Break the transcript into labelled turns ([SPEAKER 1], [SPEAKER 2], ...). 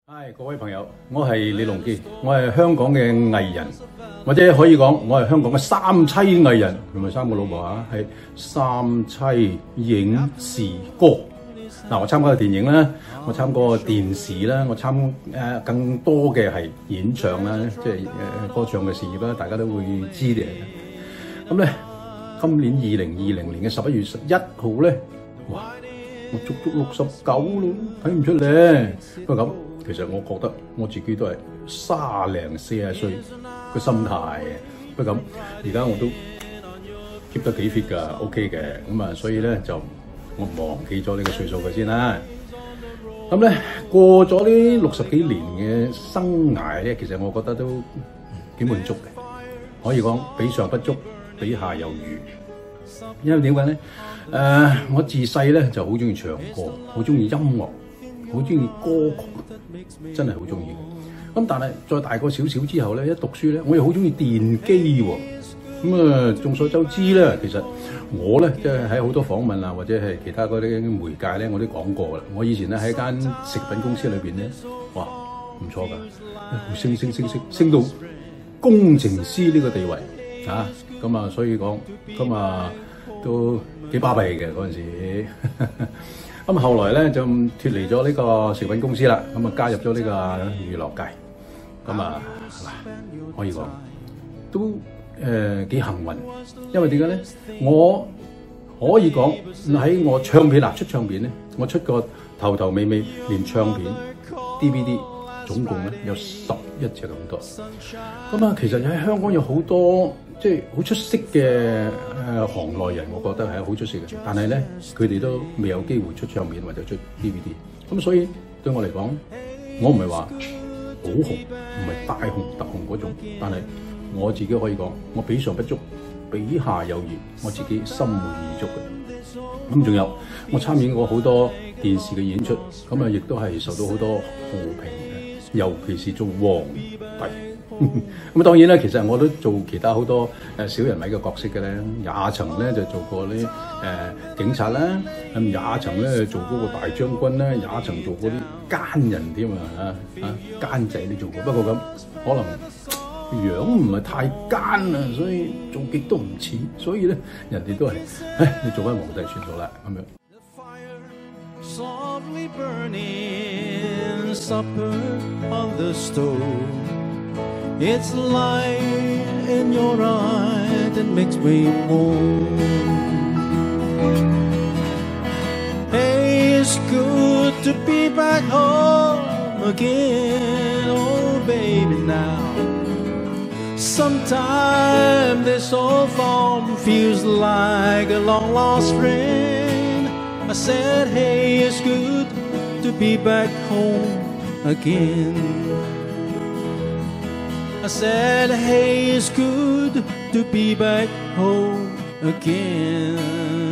[SPEAKER 1] 嗨，各位朋友，我係李龍基，我係香港嘅藝人，或者可以講我係香港嘅三棲藝人，唔係三個老婆啊，係三棲影視歌。嗱，我參加過電影啦，我參加過電視啦，我更多嘅係演唱啦，即係歌唱嘅事業啦，大家都會知嘅。咁咧，今年2020年嘅11月11號咧，哇！我足足69咯，睇唔出咧。不過咁，其實我覺得我自己都係30零40歲嘅心態嘅。不過咁，而家我都 keep 得幾 fit 㗎 ，OK 嘅。咁啊，所以咧就我忘記咗呢個歲數佢先啦。咁咧過咗呢60幾年嘅生涯咧，其實我覺得都幾滿足嘅。可以講比上不足，比下有餘。因為點解咧？我自細咧就好中意唱歌，好中意音樂，好中意歌曲，真係好中意。咁但係再大個少少之後咧，一讀書咧，我又好中意電機喎。咁啊，眾所周知咧，其實我咧即係喺好多訪問啊，或者係其他嗰啲媒介咧，我都講過啦。我以前咧喺間食品公司裏邊咧，哇，唔錯㗎，升到工程師呢個地位啊！咁啊，所以講咁啊，都幾巴閉嘅嗰陣時。咁後來咧就脫離咗呢個食品公司啦，咁啊加入咗呢個娛樂界。咁啊，可以講都幾幸運，因為點解咧？我可以講喺我唱片出唱片咧，我出過頭尾連唱片 DVD 總共咧有11隻咁多。咁啊，其實喺香港有好多即係好出色嘅行內人，我覺得係好出色嘅。但係咧，佢哋都未有機會出唱片或者出 DVD。咁所以對我嚟講，我唔係話好紅，唔係大紅特紅嗰種。但係我自己可以講，我比上不足，比下有餘，我自己心滿意足嘅。咁仲有，我參演過好多電視嘅演出，咁啊亦都係受到好多好評嘅，尤其是做皇帝。咁當然啦，其實我都做其他好多小人物嘅角色嘅咧，也曾咧就做過啲警察啦，也曾咧做嗰個大將軍啦，也曾做過啲奸人添啊，奸仔都做過。不過咁可能樣唔係太奸啊，所以做極都唔似，所以咧人哋都係你做翻皇帝算數啦咁樣。
[SPEAKER 2] Softly burning supper on the stove. It's light in your eye that makes me moan. Hey, it's good to be back home again, oh baby now. Sometimes this old farm feels like a long lost friend. I said, hey, it's good to be back home again. I said, hey, it's good to be back home again.